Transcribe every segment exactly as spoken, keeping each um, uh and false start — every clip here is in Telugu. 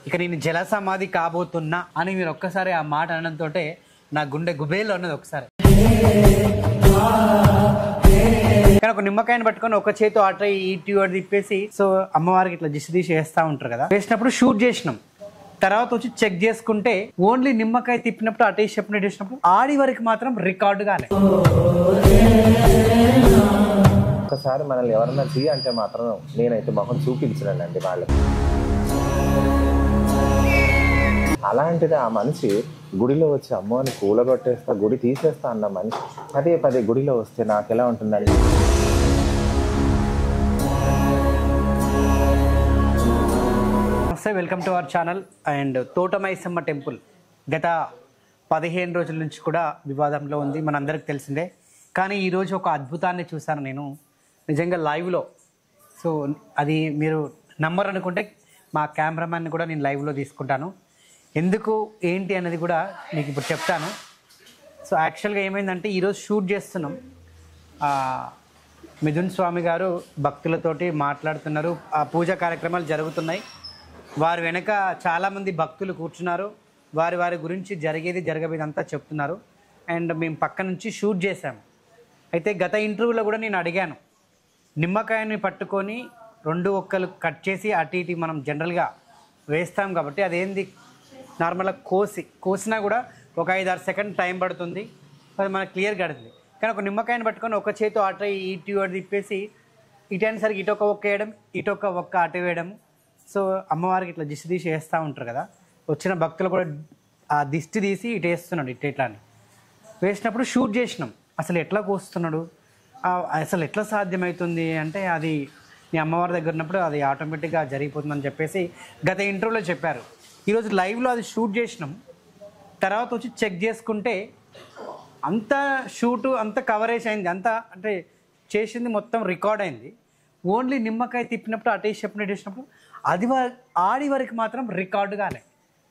ఇక నేను జల సమాధి కాబోతున్నా అని మీరు ఒక్కసారి ఆ మాట అనడంతో నా గుండె గుబేలో ఉన్నది ఒకసారి. కానీ ఒక నిమ్మకాయని పట్టుకొని ఒక చేతి ఆట ఇటు అటు తిప్పేసి సో అమ్మవారికి ఇట్లా దిశ తీసి వేస్తూ ఉంటారు కదా, వేసినప్పుడు షూట్ చేసినాం. తర్వాత వచ్చి చెక్ చేసుకుంటే ఓన్లీ నిమ్మకాయ తిప్పినప్పుడు అటు వేసి చెప్పినట్టు వేసినప్పుడు ఆడి వరకు మాత్రం రికార్డు కాలే. ఒకసారి మనల్ని ఎవరన్నా చెయ్యి అంటే మాత్రం నేనైతే మొహం చూపించలేనండి వాళ్ళకి. అలాంటిది ఆ మనిషి గుడిలో వచ్చి అమ్మని కూలగొట్టేస్తా గుడి తీసేస్తా అన్న మనిషి పదే పదే గుడిలో వస్తే నాకు ఎలా ఉంటుందండి? నమస్తే, welcome to our channel. And Thotamaisamma temple గత పదిహేను రోజుల నుంచి కూడా వివాదంలో ఉంది, మనందరికి తెలిసిందే. కానీ ఈరోజు ఒక అద్భుతాన్ని చూశాను నేను నిజంగా లైవ్లో. సో అది మీరు నమ్మరు అనుకుంటే మా కెమెరామ్యాన్ని కూడా నేను లైవ్లో తీసుకుంటాను. ఎందుకు ఏంటి అనేది కూడా మీకు ఇప్పుడు చెప్తాను. సో యాక్చువల్గా ఏమైందంటే ఈరోజు షూట్ చేస్తున్నాం. మిథున్ స్వామి గారు భక్తులతోటి మాట్లాడుతున్నారు, ఆ పూజా కార్యక్రమాలు జరుగుతున్నాయి. వారి వెనక చాలామంది భక్తులు కూర్చున్నారు, వారి వారి గురించి జరిగేది జరగబోయేదంతా చెప్తున్నారు. అండ్ మేము పక్క నుంచి షూట్ చేసాము. అయితే గత ఇంటర్వ్యూలో కూడా నేను అడిగాను, నిమ్మకాయని పట్టుకొని రెండు ఒక్కలు కట్ చేసి అటు ఇటు మనం జనరల్గా వేస్తాం కాబట్టి అదేంది నార్మల్గా కోసి కోసినా కూడా ఒక ఐదు ఆరు సెకండ్ టైం పడుతుంది, అది మనకు క్లియర్ కడుతుంది. కానీ ఒక నిమ్మకాయని పట్టుకొని ఒక చేతి అటు ఇటు అటు తిప్పేసి ఇటు అనేసరికి ఇటు ఒక ఒక్క వేయడం ఇటు ఒక ఒక్క అటు వేయడం. సో అమ్మవారికి ఇట్లా దిష్టి తీసి వేస్తూ ఉంటారు కదా, వచ్చిన భక్తులు కూడా ఆ దిష్టి తీసి ఇటు వేస్తున్నాడు, ఇటు ఇట్లా అని వేసినప్పుడు షూట్ చేసినాం. అసలు ఎట్లా కోస్తున్నాడు, అసలు ఎట్లా సాధ్యమవుతుంది అంటే అది నీ అమ్మవారి దగ్గర ఉన్నప్పుడు అది ఆటోమేటిక్గా జరిగిపోతుందని చెప్పేసి గత ఇంటర్వ్యూలో చెప్పారు. ఈరోజు లైవ్లో అది షూట్ చేసినాం. తర్వాత వచ్చి చెక్ చేసుకుంటే అంత షూటు అంత కవరేజ్ అయింది, అంత అంటే చేసింది మొత్తం రికార్డ్ అయింది. ఓన్లీ నిమ్మకాయ తిప్పినప్పుడు అటు వేసి చెప్పినట్టు వేసినప్పుడు అది ఆడి వరకు మాత్రం రికార్డు కాలే.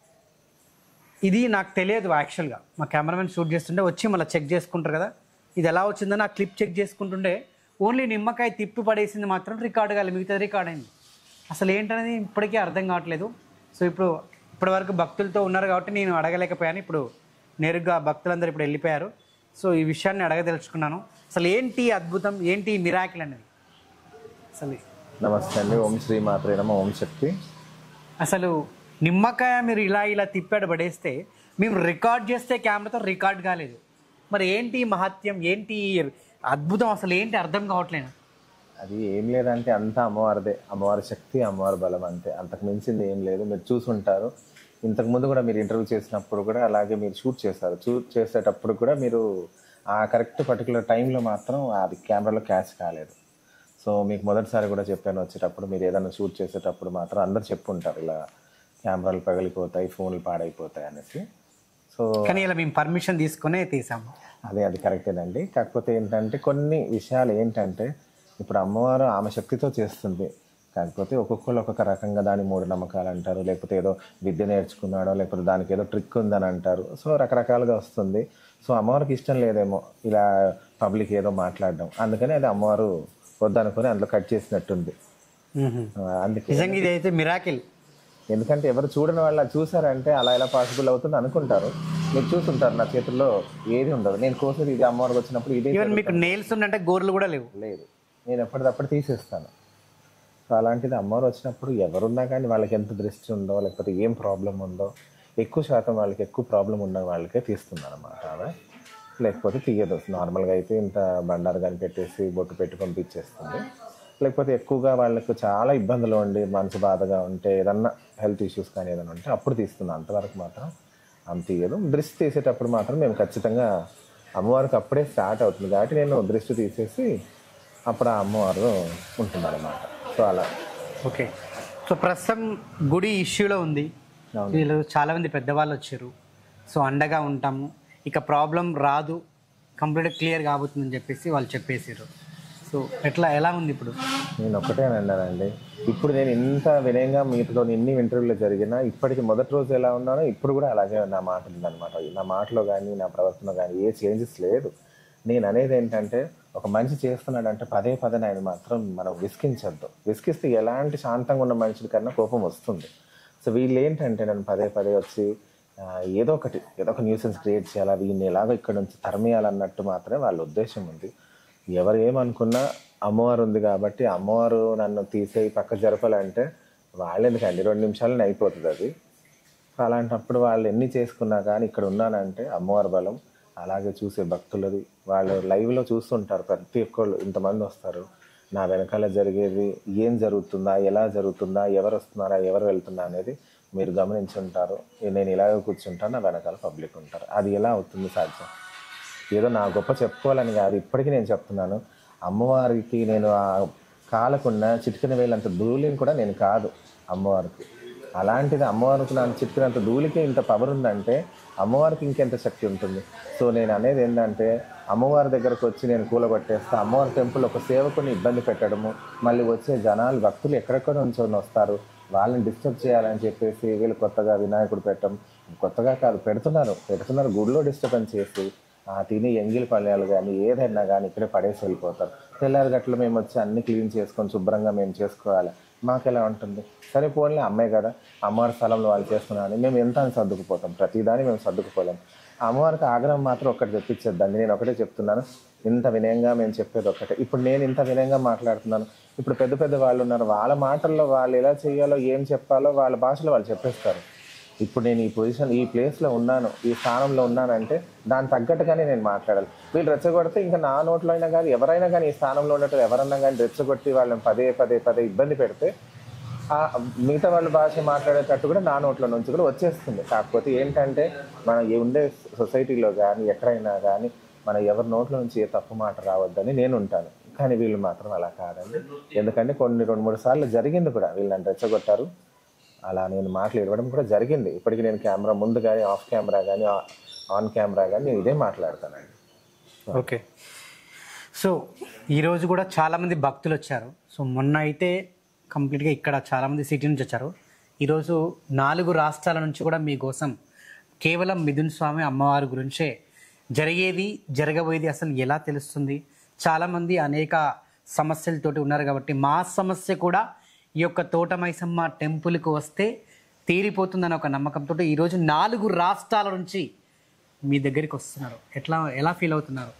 ఇది నాకు తెలియదు యాక్చువల్గా. మా కెమెరామెన్ షూట్ చేస్తుంటే వచ్చి మళ్ళీ చెక్ చేసుకుంటారు కదా, ఇది ఎలా వచ్చిందని ఆ క్లిప్ చెక్ చేసుకుంటుంటే ఓన్లీ నిమ్మకాయ తిప్పి పడేసింది మాత్రం రికార్డు కాలేదు, మిగతాది రికార్డ్ అయింది. అసలు ఏంటనేది ఇప్పటికీ అర్థం కావట్లేదు. సో ఇప్పుడు ఇప్పటి వరకు భక్తులతో ఉన్నారు కాబట్టి నేను అడగలేకపోయాను. ఇప్పుడు నేరుగా భక్తులందరూ ఇప్పుడు వెళ్ళిపోయారు. సో ఈ విషయాన్ని అడగదలుచుకున్నాను, అసలు ఏంటి అద్భుతం, ఏంటి మిరాకిల్ అనేది అసలు. నమస్తే అండి, ఓం శ్రీ మాత్రే నమః, ఓం శక్తి. అసలు నిమ్మకాయ మీరు ఇలా ఇలా తిప్పాడు పడేస్తే మేము రికార్డ్ చేస్తే కెమెరాతో రికార్డ్ కాలేదు. మరి ఏంటి మహత్యం, ఏంటి అద్భుతం, అసలు ఏంటి అర్థం కావట్లేదు. అది ఏం లేదంటే అంతా అమ్మవారిదే, అమ్మవారి శక్తి, అమ్మవారి బలం అంతే, అంతకు మించింది ఏం లేదు. మీరు చూసుంటారు, ఇంతకుముందు కూడా మీరు ఇంటర్వ్యూ చేసినప్పుడు కూడా అలాగే మీరు షూట్ చేస్తారు. షూట్ చేసేటప్పుడు కూడా మీరు ఆ కరెక్ట్ పర్టికులర్ టైంలో మాత్రం అది కెమెరాలో క్యాచ్ కాలేదు. సో మీకు మొదటిసారి కూడా చెప్పాను, వచ్చేటప్పుడు మీరు ఏదైనా షూట్ చేసేటప్పుడు మాత్రం అందరు చెప్పుంటారు ఇలా కెమెరాలు పగిలిపోతాయి, ఫోన్లు పాడైపోతాయి అనేసి. సో కానీ ఇలా మేము పర్మిషన్ తీసుకునే తీసాము. అదే అది కరెక్టేనండి. కాకపోతే ఏంటంటే కొన్ని విషయాలు ఏంటంటే ఇప్పుడు అమ్మవారు ఆమె శక్తితో చేస్తుంది, కాకపోతే ఒక్కొక్కరు ఒక్కొక్క రకంగా దాని మూఢనమ్మకాలు అంటారు, లేకపోతే ఏదో విద్య నేర్చుకున్నాడో లేకపోతే దానికి ఏదో ట్రిక్ ఉందని అంటారు. సో రకరకాలుగా వస్తుంది. సో అమ్మవారికి ఇష్టం లేదేమో ఇలా పబ్లిక్ ఏదో మాట్లాడడం, అందుకని అది అమ్మవారు వద్దనుకొని అందులో కట్ చేసినట్టుంది. అందుకే నిజంగా ఇది అయితే మిరాకిల్. ఎందుకంటే ఎవరు చూడని వాళ్ళు చూసారంటే అలా ఎలా పాసిబుల్ అవుతుంది అనుకుంటారు. మీరు చూసుంటారు నా చేతుల్లో ఏది ఉండదు, నేను కోసేది ఇది అమ్మవారికి వచ్చినప్పుడు ఇదే. మీకు నెయిల్స్ ఉందంటే గోర్లు కూడా లేవు. లేదు, నేను ఎప్పటికప్పుడు తీసేస్తాను. సో అలాంటిది అమ్మవారు వచ్చినప్పుడు ఎవరున్నా కానీ వాళ్ళకి ఎంత దృష్టి ఉందో లేకపోతే ఏం ప్రాబ్లం ఉందో ఎక్కువ శాతం వాళ్ళకి ఎక్కువ ప్రాబ్లం ఉన్న వాళ్ళకే తీస్తుంది అనమాట ఆమె, లేకపోతే తీయదు. నార్మల్గా అయితే ఇంత బండారు కానీ పెట్టేసి బొట్టు పెట్టి పంపించేస్తుంది. లేకపోతే ఎక్కువగా వాళ్ళకు చాలా ఇబ్బందులు ఉండి మనసు బాధగా ఉంటే ఏదన్నా హెల్త్ ఇష్యూస్ కానీ ఏదైనా ఉంటే అప్పుడు తీస్తుంది, అంతవరకు మాత్రం ఆమె తీయదు. దృష్టి తీసేటప్పుడు మాత్రం మేము ఖచ్చితంగా అమ్మవారికి అప్పుడే స్టార్ట్ అవుతుంది కాబట్టి నేను దృష్టి తీసేసి అప్పుడు ఆ అమ్మవారు ఉంటుందన్నమాట. సో అలా. ఓకే, సో ప్రస్తుతం గుడి ఇష్యూలో ఉంది, వీళ్ళు చాలామంది పెద్దవాళ్ళు వచ్చారు. సో అండగా ఉంటాము, ఇక ప్రాబ్లం రాదు, కంప్లీట్గా క్లియర్ కాబోతుందని చెప్పేసి వాళ్ళు చెప్పేసారు. సో ఎట్లా ఎలా ఉంది ఇప్పుడు? నేను ఒక్కటే అన్నానండి, ఇప్పుడు నేను ఇంత వినయంగా మీతో ఇన్ని ఇంటర్వ్యూలో జరిగినా ఇప్పటికి మొదటి రోజు ఎలా ఉన్నానో ఇప్పుడు కూడా అలాగే నా మాట ఉందన్నమాట. నా మాటలో కానీ నా ప్రవర్తన కానీ ఏ చేంజెస్ లేదు. నేను అనేది ఏంటంటే ఒక మనిషి చేస్తున్నాడంటే పదే పదే ఆయన మాత్రం మనం విసికించద్దు. విసికిస్తే ఎలాంటి శాంతంగా ఉన్న మనుషుల కన్నా కోపం వస్తుంది. సో సో వీళ్ళు ఏంటంటే నన్ను పదే పదే వచ్చి ఆ, ఏదో ఒకటి ఏదో ఒక న్యూసెన్స్ క్రియేట్ చేయాలా, వీళ్ళని ఎలాగో ఇక్కడ నుంచి తరిమేయాలన్నట్టు మాత్రమే వాళ్ళ ఉద్దేశం ఉంది. ఎవరు ఏమనుకున్నా అమ్మవారు ఉంది కాబట్టి అమ్మవారు నన్ను తీసేయి పక్క జరపాలంటే వాళ్ళు ఎందుకండి, రెండు నిమిషాలని అయిపోతుంది అది. అలాంటప్పుడు వాళ్ళు ఎన్ని చేసుకున్నా కానీ ఇక్కడ ఉన్నానంటే అమ్మవారి బలం. అలాగే చూసే భక్తులది, వాళ్ళు లైవ్లో చూస్తుంటారు ప్రతి ఒక్కళ్ళు, ఇంతమంది వస్తారు. నా వెనకాల జరిగేది ఏం జరుగుతుందా, ఎలా జరుగుతుందా, ఎవరు వస్తున్నారా, ఎవరు వెళ్తున్నా అనేది మీరు గమనించుంటారు. నేను ఇలాగే కూర్చుంటాను, నా వెనకాల పబ్లిక్ ఉంటారు. అది ఎలా అవుతుంది సాధ్యం? ఏదో నా గొప్ప చెప్పుకోవాలని కాదు, ఇప్పటికీ నేను చెప్తున్నాను. అమ్మవారికి నేను ఆ కాలకున్న చిటికిన వేలంత ధూళిని కూడా నేను కాదు అమ్మవారికి. అలాంటిది అమ్మవారికి నన్ను చిటికినంత ధూళికి ఇంత పవర్ ఉందంటే అమ్మవారికి ఇంకెంత శక్తి ఉంటుంది. సో నేను అనేది ఏంటంటే అమ్మవారి దగ్గరకు వచ్చి నేను కూలగొట్టేస్తా, అమ్మవారి టెంపుల్ ఒక సేవకుని ఇబ్బంది పెట్టడము, మళ్ళీ వచ్చే జనాలు భక్తులు ఎక్కడెక్కడ నుంచి వస్తారు వాళ్ళని డిస్టర్బ్ చేయాలని చెప్పేసి వీళ్ళు కొత్తగా వినాయకుడు పెట్టడం, కొత్తగా కాదు పెడుతున్నారు పెడుతున్నారు గుడిలో డిస్టర్బెన్స్ చేసి ఆ తిని ఎంగిలి పళ్ళాలు కానీ ఏదైనా కానీ ఇక్కడే పడేసి వెళ్ళిపోతారు. తెల్లారి గట్ల మేము వచ్చి అన్ని క్లీన్ చేసుకొని శుభ్రంగా మేము చేసుకోవాలి, మాకు ఎలా ఉంటుంది? సరే పోన్లే అమ్మాయి కదా, అమ్మవారి స్థలంలో వాళ్ళు చేసుకున్నారని మేము ఎంత అని సర్దుకుపోతాం, ప్రతిదాన్ని మేము సర్దుకుపోలేం. అమ్మవారికి ఆగ్రహం మాత్రం ఒక్కటి తెప్పించేద్దండి. నేను ఒకటే చెప్తున్నాను, ఇంత వినయంగా మేము చెప్పేది ఒక్కటే. ఇప్పుడు నేను ఇంత వినయంగా మాట్లాడుతున్నాను, ఇప్పుడు పెద్ద పెద్ద వాళ్ళు ఉన్నారు, వాళ్ళ మాటల్లో వాళ్ళు ఎలా చేయాలో ఏం చెప్పాలో వాళ్ళ భాషలో వాళ్ళు చెప్పేస్తారు. ఇప్పుడు నేను ఈ పొజిషన్ ఈ ప్లేస్లో ఉన్నాను, ఈ స్థానంలో ఉన్నానంటే దాని తగ్గట్టుగానే నేను మాట్లాడాలి. వీళ్ళు రెచ్చగొడితే ఇంకా నా నోట్లో అయినా కానీ ఎవరైనా కానీ ఈ స్థానంలో ఉన్నట్టు ఎవరన్నా కానీ రెచ్చగొట్టి వాళ్ళని పదే పదే పదే ఇబ్బంది పెడితే ఆ మిగతా వాళ్ళ భాష మాట్లాడేటట్టు కూడా నా నోట్లో నుంచి కూడా వచ్చేస్తుంది. కాకపోతే ఏంటంటే మనం ఉండే సొసైటీలో కానీ ఎక్కడైనా కానీ మన ఎవరి నోట్ల నుంచి ఏ తప్పు మాట రావద్దని నేను ఉంటాను. కానీ వీళ్ళు మాత్రం అలా కాదండి. ఎందుకంటే కొన్ని రెండు మూడు సార్లు జరిగింది కూడా, వీళ్ళు నన్ను రెచ్చగొట్టారు, అలా నేను మాటలు ఇవ్వడం కూడా జరిగింది. ఇప్పటికీ నేను కెమెరా ముందు కానీ ఆఫ్ కెమెరా కానీ ఆన్ కెమెరా కానీ నేను ఇదే మాట్లాడతానండి. ఓకే, సో ఈరోజు కూడా చాలామంది భక్తులు వచ్చారు. సో మొన్న అయితే కంప్లీట్గా ఇక్కడ చాలామంది సిటీ నుంచి వచ్చారు. ఈరోజు నాలుగు రాష్ట్రాల నుంచి కూడా మీకోసం కేవలం మిథున్ స్వామి అమ్మవారి గురించే జరిగేది జరగబోయేది అసలు ఎలా తెలుస్తుంది. చాలామంది అనేక సమస్యలతోటి ఉన్నారు కాబట్టి మా సమస్య కూడా ఈ యొక్క తోటమైసమ్మ టెంపుల్కి వస్తే తీరిపోతుందని ఒక నమ్మకంతో ఈరోజు నాలుగు రాష్ట్రాల నుంచి మీ దగ్గరికి వస్తున్నారు. ఎట్లా ఎలా ఫీల్ అవుతున్నారు?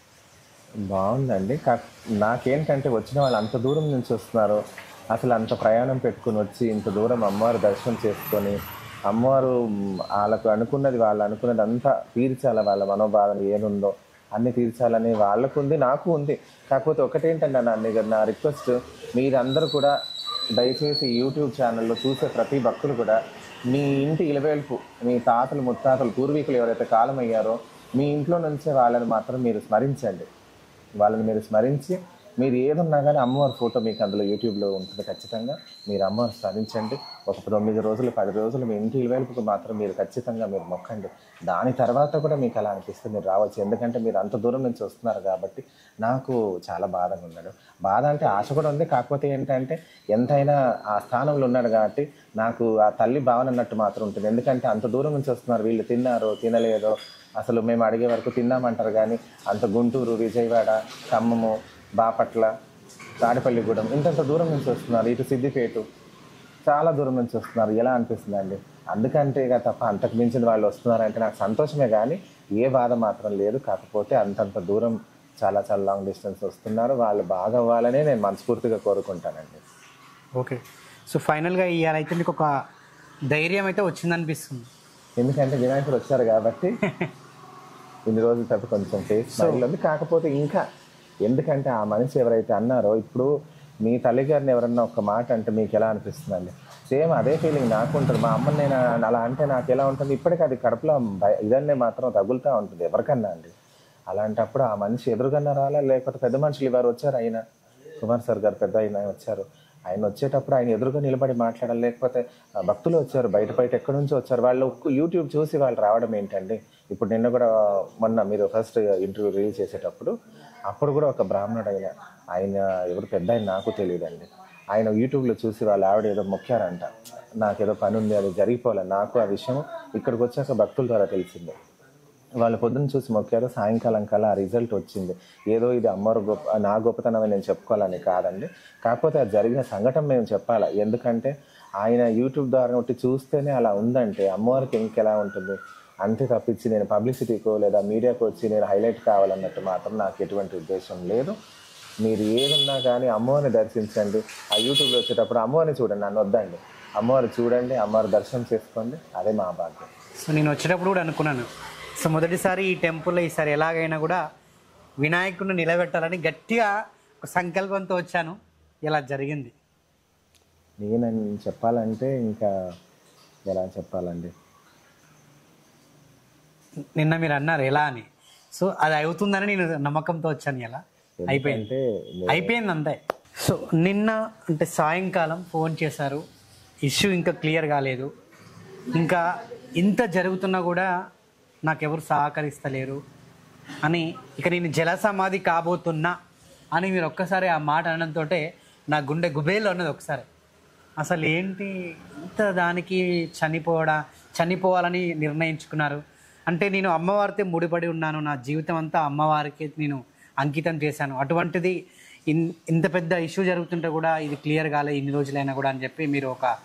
బాగుందండి. కా నాకేంటంటే వచ్చిన వాళ్ళు అంత దూరం నుంచి వస్తున్నారు, అసలు అంత ప్రయాణం పెట్టుకుని వచ్చి ఇంత దూరం అమ్మవారు దర్శనం చేసుకొని అమ్మవారు వాళ్ళకు అనుకున్నది వాళ్ళు అనుకున్నది అంతా తీర్చాలి, వాళ్ళ మనోబాధన ఏముందో అన్నీ తీర్చాలని వాళ్ళకు ఉంది, నాకు ఉంది. కాకపోతే ఒకటేంటంటే నా నా రిక్వెస్ట్, మీరందరూ కూడా దయచేసి యూట్యూబ్ ఛానల్లో చూసే ప్రతి భక్తులు కూడా మీ ఇంటి ఇలవేల్పు, మీ తాతలు ముత్తాతలు పూర్వీకులు ఎవరైతే కాలం అయ్యారో మీ ఇంట్లో నుంచే వాళ్ళని మాత్రం మీరు స్మరించండి. వాళ్ళని మీరు స్మరించి మీరు ఏదన్నా కానీ అమ్మవారి ఫోటో మీకు అందులో యూట్యూబ్లో ఉంటుంది, ఖచ్చితంగా మీరు అమ్మవారు స్మరించండి. ఒక తొమ్మిది రోజులు పది రోజులు మీ ఇంటి ఇలవేల్పుకు మాత్రం మీరు ఖచ్చితంగా మీరు మొక్కండి. దాని తర్వాత కూడా మీకు అలా అనిపిస్తే మీరు రావచ్చు. ఎందుకంటే మీరు అంత దూరం నుంచి వస్తున్నారు కాబట్టి నాకు చాలా బాధగా ఉన్నాడు. బాధ అంటే ఆశ కూడా ఉంది, కాకపోతే ఏంటంటే ఎంతైనా ఆ స్థానంలో ఉన్నాడు కాబట్టి నాకు ఆ తల్లి భావన అన్నట్టు మాత్రం ఉంటుంది. ఎందుకంటే అంత దూరం నుంచి వస్తున్నారు, వీళ్ళు తిన్నారో తినలేదో అసలు మేము అడిగే వరకు తిన్నామంటారు, కానీ అంత గుంటూరు, విజయవాడ, ఖమ్మము, బాపట్ల, తాడిపల్లిగూడెం ఇంతంత దూరం నుంచి వస్తున్నారు, ఇటు సిద్దిపేట చాలా దూరం నుంచి వస్తున్నారు. ఎలా అనిపిస్తుంది అండి? అందుకంటే ఇక తప్ప అంతకు మించిన వాళ్ళు వస్తున్నారంటే నాకు సంతోషమే కానీ ఏ బాధ మాత్రం లేదు. కాకపోతే అంతంత దూరం చాలా చాలా లాంగ్ డిస్టెన్స్ వస్తున్నారు, వాళ్ళు బాగా అవ్వాలనే నేను మనస్ఫూర్తిగా కోరుకుంటానండి. ఓకే, సో ఫైనల్గా ఇవాళ అయితే మీకు ఒక ధైర్యం అయితే వచ్చిందనిపిస్తుంది. ఎందుకంటే వినాయకుడు వచ్చారు కాబట్టి ఇన్ని రోజుల తర్వాత కొంచెం ఫేస్ స్మైల్ ఉంది. కాకపోతే ఇంకా ఎందుకంటే ఆ మనిషి ఎవరైతే అన్నారో ఇప్పుడు మీ తల్లిగారిని ఎవరన్నా ఒక మాట అంటే మీకు ఎలా అనిపిస్తుందండి? సేమ్ అదే ఫీలింగ్ నాకు ఉంటుంది. మా అమ్మని నేను అలా అంటే నాకు ఎలా ఉంటుంది, ఇప్పటికీ అది కడుపులో ఇదన్నే మాత్రం తగులుతూ ఉంటుంది ఎవరికన్నా అండి. అలాంటప్పుడు ఆ మనిషి ఎదురుగన్నా రాలా, లేకపోతే పెద్ద మనుషులు ఇవారు వచ్చారు, ఆయన కుమార్ సార్ గారు పెద్ద ఆయన వచ్చారు, ఆయన వచ్చేటప్పుడు ఆయన ఎదురుగా నిలబడి మాట్లాడాలి, లేకపోతే భక్తులు వచ్చారు బయట బయట ఎక్కడి నుంచో వచ్చారు, వాళ్ళు యూట్యూబ్ చూసి వాళ్ళు రావడం ఏంటండి. ఇప్పుడు నిన్న కూడా మొన్న మీరు ఫస్ట్ ఇంటర్వ్యూ రిలీజ్ చేసేటప్పుడు అప్పుడు కూడా ఒక బ్రాహ్మణుడు ఆయన ఆయన ఎవరు పెద్ద ఆయన నాకు తెలియదండి, ఆయన యూట్యూబ్లో చూసి వాళ్ళు ఆవిడ ఏదో మొక్కారంట, నాకేదో పని ఉంది అది జరిగిపోలే. నాకు ఆ విషయం ఇక్కడికి వచ్చాక భక్తుల ద్వారా తెలిసిందే. వాళ్ళు పొద్దున్న చూసి మొక్కారు, సాయంకాలం కల్లా ఆ రిజల్ట్ వచ్చింది. ఏదో ఇది అమ్మవారు గొప్ప నా గొప్పతనం నేను చెప్పుకోవాలని కాదండి, కాకపోతే అది జరిగిన సంఘటన మేము చెప్పాలి. ఎందుకంటే ఆయన యూట్యూబ్ ద్వారా ఒకటి చూస్తేనే అలా ఉందంటే అమ్మవారికి ఇంకెలా ఉంటుంది. అంతే తప్పించి నేను పబ్లిసిటీకో లేదా మీడియాకు వచ్చి నేను హైలైట్ కావాలన్నట్టు మాత్రం నాకు ఎటువంటి ఉద్దేశం లేదు. మీరు ఏదున్నా కానీ అమ్మవారిని దర్శించండి. ఆ యూట్యూబ్లో వచ్చేటప్పుడు అమ్మవారిని చూడండి, నన్ను వద్దండి. అమ్మవారు చూడండి, అమ్మవారి దర్శనం చేసుకోండి, అదే మా భాగ్యం. సో నేను వచ్చేటప్పుడు కూడా అనుకున్నాను, సో మొదటిసారి ఈ టెంపుల్లో ఈసారి ఎలాగైనా కూడా వినాయకుడిని నిలబెట్టాలని గట్టిగా ఒక సంకల్పంతో వచ్చాను. ఇలా జరిగింది. నేను చెప్పాలంటే ఇంకా ఎలా చెప్పాలండి, నిన్న మీరు అన్నారు ఎలా అని, సో అది అవుతుందని నేను నమ్మకంతో వచ్చాను. ఎలా అయిపోయింది, అయిపోయింది అంతే. సో నిన్న అంటే సాయంకాలం ఫోన్ చేశారు, ఇష్యూ ఇంకా క్లియర్ కాలేదు, ఇంకా ఇంత జరుగుతున్నా కూడా నాకెవరు సహకరిస్తలేరు అని, ఇక నేను జల సమాధి కాబోతున్నా అని మీరు ఒక్కసారి ఆ మాట అనడంతో నా గుండె గుబేలు అన్నది ఒకసారి. అసలు ఏంటి ఇంత దానికి చనిపోవడా చనిపోవాలని నిర్ణయించుకున్నారు అంటే, నేను అమ్మవారితో ముడిపడి ఉన్నాను, నా జీవితం అంతా అమ్మవారికి నేను అంకితం చేశాను. అటువంటిది ఇన్ ఇంత పెద్ద ఇష్యూ జరుగుతుంటే కూడా ఇది క్లియర్ కాలేదు ఇన్ని రోజులైనా కూడా అని చెప్పి మీరు ఒక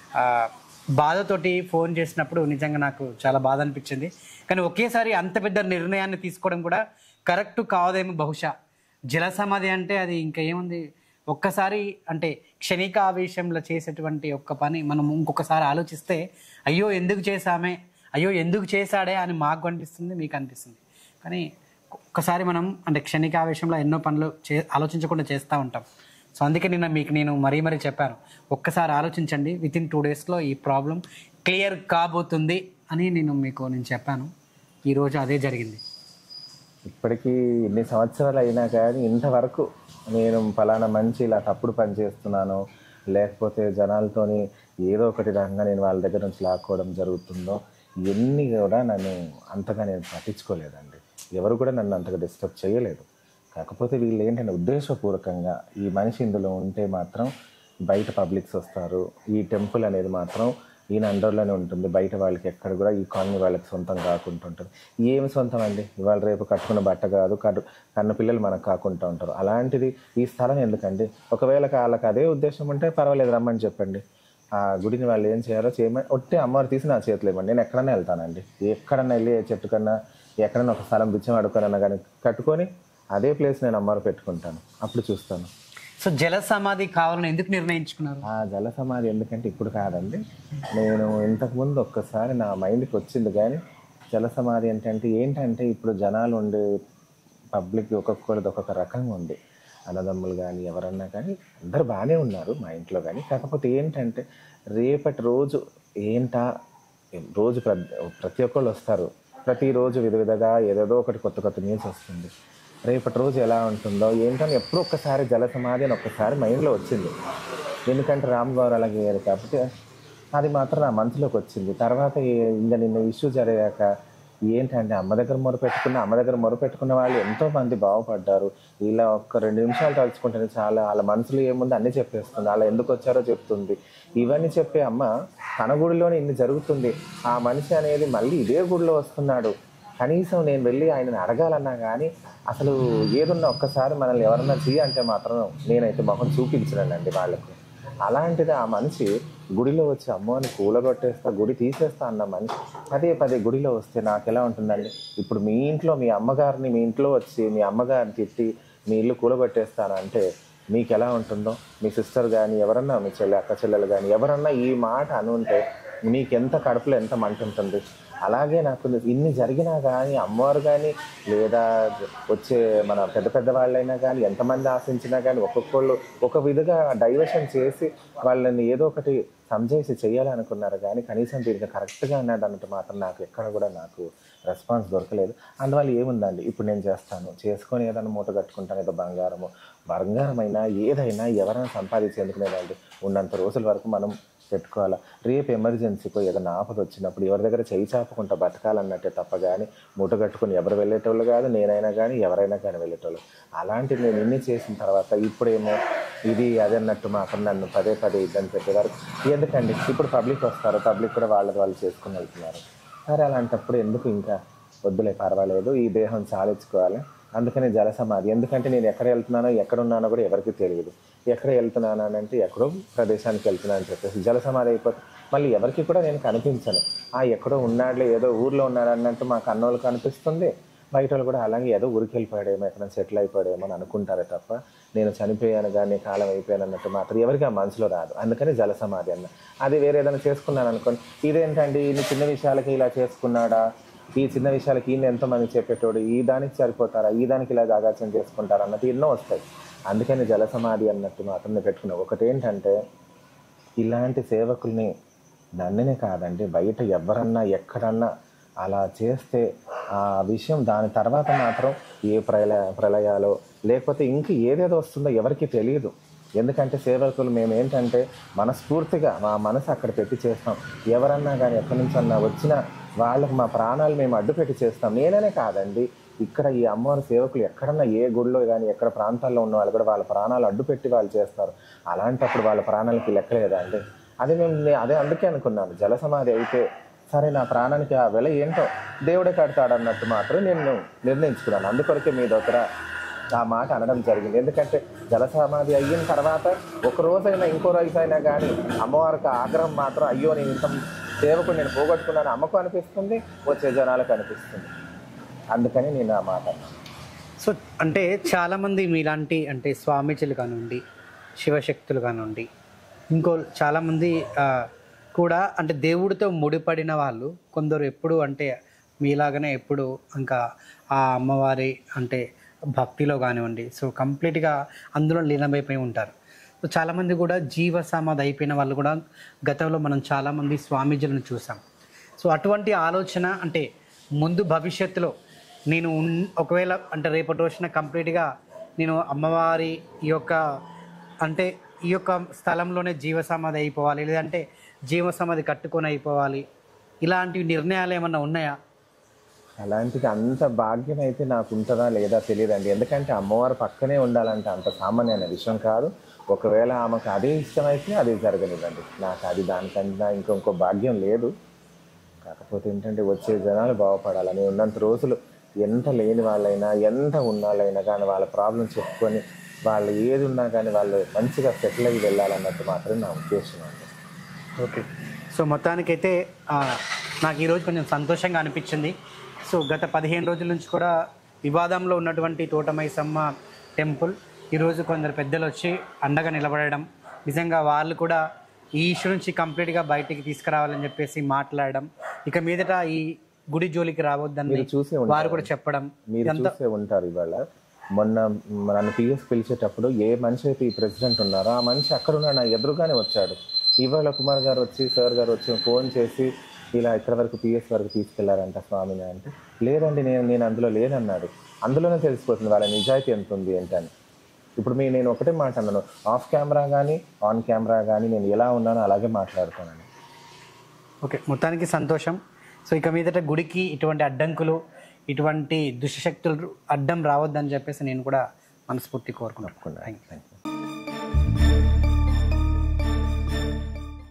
బాధతోటి ఫోన్ చేసినప్పుడు నిజంగా నాకు చాలా బాధ అనిపించింది. కానీ ఒకేసారి అంత పెద్ద నిర్ణయాన్ని తీసుకోవడం కూడా కరెక్ట్ కావదేమో బహుశా. జల సమాధి అంటే అది ఇంకా ఏముంది, ఒక్కసారి అంటే క్షణిక ఆవేశంలో చేసేటువంటి ఒక్క పని మనం ఇంకొకసారి ఆలోచిస్తే అయ్యో ఎందుకు చేశామే, అయ్యో ఎందుకు చేశాడే అని మాకు అనిపిస్తుంది, మీకు అనిపిస్తుంది. కానీ ఒక్కసారి మనం అంటే క్షణిక ఆవేశంలో ఎన్నో పనులు చే ఆలోచించకుండా చేస్తూ ఉంటాం. సో అందుకే నిన్న మీకు నేను మరీ మరీ చెప్పాను, ఒక్కసారి ఆలోచించండి, విత్ ఇన్ టూ డేస్లో ఈ ప్రాబ్లం క్లియర్ కాబోతుంది అని నేను మీకు నేను చెప్పాను. ఈరోజు అదే జరిగింది. ఇప్పటికీ ఇన్ని సంవత్సరాలు అయినా కానీ ఇంతవరకు నేను ఫలానా మంచి ఇలా తప్పుడు పని చేస్తున్నాను, లేకపోతే జనాలతోని ఏదో ఒకటి రకంగా నేను వాళ్ళ దగ్గర నుంచి లాక్కోవడం జరుగుతుందో ఇవన్నీ కూడా నన్ను అంతగా నేను పట్టించుకోలేదండి. ఎవరు కూడా నన్ను అంతగా డిస్టర్బ్ చేయలేదు. కాకపోతే వీళ్ళు ఏంటంటే ఉద్దేశపూర్వకంగా ఈ మనిషి ఇందులో ఉంటే మాత్రం బయట పబ్లిక్స్ వస్తారు, ఈ టెంపుల్ అనేది మాత్రం ఈయన అండర్లోనే ఉంటుంది, బయట వాళ్ళకి ఎక్కడ కూడా ఈ కాలనీ వాళ్ళకి సొంతం కాకుండా ఉంటుంది. ఏమి సొంతం అండి, ఇవాళ రేపు కట్టుకున్న బట్ట కాదు, కట్టు కన్న పిల్లలు మనకు కాకుండా ఉంటారు. అలాంటిది ఈ స్థలం ఎందుకండి? ఒకవేళ వాళ్ళకి అదే ఉద్దేశం ఉంటే పర్వాలేదు, రమ్మని చెప్పండి. ఆ గుడిని వాళ్ళు ఏం చేయాలో చేయమని ఒట్టి అమ్మవారు తీసి నా చేతిలో ఇవ్వండి, నేను ఎక్కడన్నా వెళ్తానండి. ఎక్కడన్నా వెళ్ళి చెట్టు కన్నా ఎక్కడన్నా ఒక స్థలం బిచ్చం అడుగుకన్నా కానీ కట్టుకొని అదే ప్లేస్ నేను అమ్మవారు పెట్టుకుంటాను, అప్పుడు చూస్తాను. సో జల సమాధి కావాలని ఎందుకు నిర్ణయించుకున్నారు? ఆ జల సమాధి ఎందుకంటే ఇప్పుడు కాదండి, నేను ఇంతకుముందు ఒక్కసారి నా మైండ్కి వచ్చింది. కానీ జల సమాధి ఏంటంటే ఏంటంటే ఇప్పుడు జనాలు ఉండే పబ్లిక్ ఒక్కొక్కరిది ఒక్కొక్క రకంగా ఉంది. అన్నదమ్ములు కానీ ఎవరన్నా కానీ అందరు బాగానే ఉన్నారు మా ఇంట్లో. కానీ కాకపోతే ఏంటంటే రేపటి రోజు ఏంటా, రోజు ప్ర ప్రతి ఒక్కళ్ళు వస్తారు, ప్రతిరోజు విధ విధగా ఏదేదో ఒకటి కొత్త కొత్త న్యూస్ వస్తుంది. రేపటి రోజు ఎలా ఉంటుందో ఏంటని ఎప్పుడు ఒక్కసారి జల సమాధి అని ఒక్కసారి మైండ్లో వచ్చింది. ఎందుకంటే రామ్ గౌర్ అలాగే కాబట్టి అది మాత్రం నా మనసులోకి వచ్చింది. తర్వాత ఇంకా నిన్న ఇష్యూ జరిగాక ఏంటంటే అమ్మ దగ్గర మొరపెట్టుకున్న అమ్మ దగ్గర మొరపెట్టుకున్న వాళ్ళు ఎంతోమంది బాగుపడ్డారు. ఇలా ఒక్క రెండు నిమిషాలు తలుచుకుంటేనే చాలా వాళ్ళ మనసులో ఏముంది అన్నీ చెప్పేస్తుంది, అలా ఎందుకు వచ్చారో చెప్తుంది. ఇవన్నీ చెప్పే అమ్మ తన గుడిలోనే ఇన్ని జరుగుతుంది, ఆ మనిషి అనేది మళ్ళీ ఇదే గుడిలో వస్తున్నాడు, కనీసం నేను వెళ్ళి ఆయనని అడగాలన్నా కానీ అసలు ఏదున్నా ఒక్కసారి మనల్ని ఎవరన్నా చెయ్యి అంటే మాత్రం నేనైతే మొహం చూపించలేనండి వాళ్ళకు. అలాంటిది ఆ మనిషి గుడిలో వచ్చి అమ్మని కూలగొట్టేస్తా, గుడి తీసేస్తా అన్న మనిషి పదే పదే గుడిలో వస్తే నాకు ఎలా ఉంటుందండి? ఇప్పుడు మీ ఇంట్లో మీ అమ్మగారిని మీ ఇంట్లో వచ్చి మీ అమ్మగారిని తిట్టి మీ ఇల్లు కూలగొట్టేస్తానంటే మీకు ఎలా ఉంటుందో, మీ సిస్టర్ కానీ ఎవరన్నా మీ చెల్లి అక్క చెల్లెలు కానీ ఎవరన్నా ఈ మాట అనుంటే మీకు ఎంత కడుపులో ఎంత మంట ఉంటుంది. అలాగే నాకు ఇన్ని జరిగినా కానీ అమ్మవారు కానీ లేదా వచ్చే మన పెద్ద పెద్ద వాళ్ళైనా కానీ ఎంతమంది ఆశించినా కానీ ఒక్కొక్కళ్ళు ఒక విధంగా డైవర్షన్ చేసి వాళ్ళని ఏదో ఒకటి సంజేసి చేయాలనుకున్నారు. కానీ కనీసం దీనికి కరెక్ట్గా ఉన్నది అన్నట్టు మాత్రం నాకు ఎక్కడ కూడా నాకు రెస్పాన్స్ దొరకలేదు. అందువల్ల ఏముందండి, ఇప్పుడు నేను చేస్తాను, చేసుకొని ఏదైనా మూట కట్టుకుంటాను, ఏదో బంగారము బంగారమైనా ఏదైనా ఎవరైనా సంపాదించేందుకు లేదండి. ఉన్నంత రోజుల వరకు మనం పెట్టుకోవాలా. రేపు ఎమర్జెన్సీకో ఏదైనా ఆపద వచ్చినప్పుడు ఎవరి దగ్గర చేయి చాపకుండా బతకాలన్నట్టే తప్ప కానీ మూట కట్టుకుని ఎవరు వెళ్ళేటోళ్ళు కాదు, నేనైనా కానీ ఎవరైనా కానీ వెళ్ళేటోళ్ళు. అలాంటిది నేను ఇన్ని చేసిన తర్వాత ఇప్పుడేమో ఇది అది అన్నట్టు మాత్రం నన్ను పదే పదే ఇబ్బంది పెట్టేవారు. ఎందుకండి ఇప్పుడు పబ్లిక్ వస్తారు, పబ్లిక్ కూడా వాళ్ళది వాళ్ళు చేసుకుని వెళ్తున్నారు. సరే అలాంటప్పుడు ఎందుకు ఇంకా వద్దులే, పర్వాలేదు, ఈ దేహం చాలించుకోవాలి, అందుకని జలసమాధి. ఎందుకంటే నేను ఎక్కడ వెళ్తున్నానో ఎక్కడ ఉన్నానో కూడా ఎవరికి తెలియదు. ఎక్కడ వెళ్తున్నాను అని అంటే ఎక్కడో ప్రదేశానికి వెళ్తున్నాను అని చెప్పేసి జలసమాధి అయిపోతే మళ్ళీ ఎవరికి కూడా నేను కనిపించను. ఆ ఎక్కడో ఉన్నాడులే, ఏదో ఊర్లో ఉన్నాడు అన్నట్టు మా కన్నోళ్ళకి అనిపిస్తుంది. బయట వాళ్ళు కూడా అలాగే ఏదో ఊరికి వెళ్ళిపోయాడేమో, ఎక్కడ సెటిల్ అయిపోయాడేమో అని అనుకుంటారే తప్ప నేను చనిపోయాను కానీ కాలం అయిపోయాను అన్నట్టు మాత్రం ఎవరికి ఆ మనసులో రాదు. అందుకని జలసమాధి అన్న. అది వేరే ఏదైనా చేసుకున్నాను అనుకోండి, ఇదేంటండి ఈ చిన్న విషయాలకి ఇలా చేసుకున్నాడా, ఈ చిన్న విషయాలకి ఈయన ఎంతమంది చెప్పేటోడు, ఈ దానికి సరిపోతారా, ఈ దానికి ఇలా ఆగాచం చేసుకుంటారా అన్నట్టు ఎన్నో వస్తాయి. అందుకని జలసమాధి అన్నట్టు మాత్రం పెట్టుకున్నాం. ఒకటేంటంటే ఇలాంటి సేవకుల్ని నన్ననే కాదండి, బయట ఎవరన్నా ఎక్కడన్నా అలా చేస్తే ఆ విషయం దాని తర్వాత మాత్రం ఏ ప్రళయ ప్రళయాలో లేకపోతే ఇంక ఏదేదో వస్తుందో ఎవరికి తెలియదు. ఎందుకంటే సేవకులు మేము ఏంటంటే మనస్ఫూర్తిగా మా మనసు అక్కడ పెట్టి చేస్తాం. ఎవరన్నా కానీ ఎక్కడి నుంచి అన్నా వచ్చినా వాళ్ళకి మా ప్రాణాలు మేము అడ్డు పెట్టి చేస్తాం. నేననే కాదండి, ఇక్కడ ఈ అమ్మవారి సేవకులు ఎక్కడన్నా ఏ గుడిలో కానీ ఎక్కడ ప్రాంతాల్లో ఉన్న వాళ్ళు కూడా వాళ్ళ ప్రాణాలు అడ్డు పెట్టి వాళ్ళు చేస్తారు. అలాంటప్పుడు వాళ్ళ ప్రాణాలకి లెక్కలేదా అండి? అదే మేము అదే అందుకే అనుకున్నాను, జలసమాధి అయితే సరే నా ప్రాణానికి ఆ వెల ఏంటో దేవుడే కడతాడు అన్నట్టు మాత్రం నేను నిర్ణయించుకున్నాను. అందుకొరకే మీ దగ్గర ఆ మాట అనడం జరిగింది. ఎందుకంటే జలసమాధి అయిన తర్వాత ఒక రోజైనా ఇంకో రోజు అయినా కానీ అమ్మవారికి ఆగ్రహం మాత్రం అయ్యో నేను ఇంత సేవకుడు నేను పోగొట్టుకున్నాను అమ్మకు అనిపిస్తుంది, వచ్చే జనాలకు అనిపిస్తుంది. అందుకని నేను ఆ మాట అన్నాను. సో అంటే చాలామంది మీలాంటి అంటే స్వామీజీలు కానివ్వండి, శివశక్తులు కానివ్వండి, ఇంకో చాలామంది కూడా అంటే దేవుడితో ముడిపడిన వాళ్ళు కొందరు ఎప్పుడు అంటే మీలాగానే ఎప్పుడు ఇంకా ఆ అమ్మవారి అంటే భక్తిలో కానివ్వండి, సో కంప్లీట్గా అందులో లీనమైపోయి ఉంటారు. సో చాలామంది కూడా జీవ సమాధి అయిపోయిన వాళ్ళు కూడా గతంలో మనం చాలామంది స్వామీజీలను చూసాం. సో అటువంటి ఆలోచన అంటే ముందు భవిష్యత్తులో నేను ఒకవేళ అంటే రేపటి రోజున కంప్లీట్గా నేను అమ్మవారి ఈ యొక్క అంటే ఈ యొక్క స్థలంలోనే జీవ సమాధి అయిపోవాలి, లేదంటే జీవ సమాధి కట్టుకొని అయిపోవాలి, ఇలాంటి నిర్ణయాలు ఏమన్నా ఉన్నాయా? అలాంటిది అంత భాగ్యం అయితే నాకు ఉంటుందా లేదా తెలియదండి. ఎందుకంటే అమ్మవారు పక్కనే ఉండాలంటే అంత సామాన్యమైన విషయం కాదు. ఒకవేళ ఆమెకు అదే ఇష్టమైతే అది జరగనివ్వండి. నాకు అది దానికన్నా ఇంకొక భాగ్యం లేదు. కాకపోతే ఏంటంటే వచ్చే జనాలు బాగుపడాలని ఉన్నంత రోజులు ఎంత లేని వాళ్ళైనా ఎంత ఉన్నాళ్ళైనా కానీ వాళ్ళ ప్రాబ్లం చెప్పుకొని వాళ్ళు ఏది ఉన్నా కానీ వాళ్ళు మంచిగా సెటిల్ అయ్యి వెళ్ళాలన్నట్టు మాత్రం నా ఉద్దేశం అండి. ఓకే. సో మొత్తానికైతే నాకు ఈరోజు కొంచెం సంతోషంగా అనిపించింది. సో గత పదిహేను రోజుల నుంచి కూడా వివాదంలో ఉన్నటువంటి తోటమైసమ్మ టెంపుల్ ఈరోజు కొందరు పెద్దలు వచ్చి అండగా నిలబడడం, నిజంగా వాళ్ళు కూడా ఈ ఇష్యూ నుంచి కంప్లీట్గా బయటికి తీసుకురావాలని చెప్పేసి మాట్లాడడం, ఇక మీదట ఈ గుడి జోలికి రావద్దని చూసి వారు కూడా చెప్పడం. మీరు చూసే ఉంటారు ఇవాళ మొన్న నన్ను పిఎస్ పిలిచేటప్పుడు ఏ మనిషి అయితే ఈ ప్రెసిడెంట్ ఉన్నారో ఆ మనిషి అక్కడ ఉన్నాడు, నా ఎదురుగానే వచ్చాడు. ఇవాళ కుమార్ గారు వచ్చి సార్ గారు వచ్చి ఫోన్ చేసి ఇలా ఇక్కడ వరకు పిఎస్ వరకు తీసుకెళ్లారంట స్వామిని అంటే, లేదండి నేను నేను అందులో లేనన్నాడు. అందులోనే తెలిసిపోతుంది వాళ్ళ నిజాయితీ ఎంత ఉంది ఏంటని. ఇప్పుడు మీ నేను ఒకటే మాట అన్నాను, ఆఫ్ కెమెరా కానీ ఆన్ కెమెరా కానీ నేను ఎలా ఉన్నానో అలాగే మాట్లాడుతానని. ఓకే, మొత్తానికి సంతోషం. సో ఇక మీదట గుడికి ఇటువంటి అడ్డంకులు ఇటువంటి దుష్టశక్తులు అడ్డం రావద్దని చెప్పేసి నేను కూడా మనస్ఫూర్తి కోరుకుంటున్నాను. Thank you.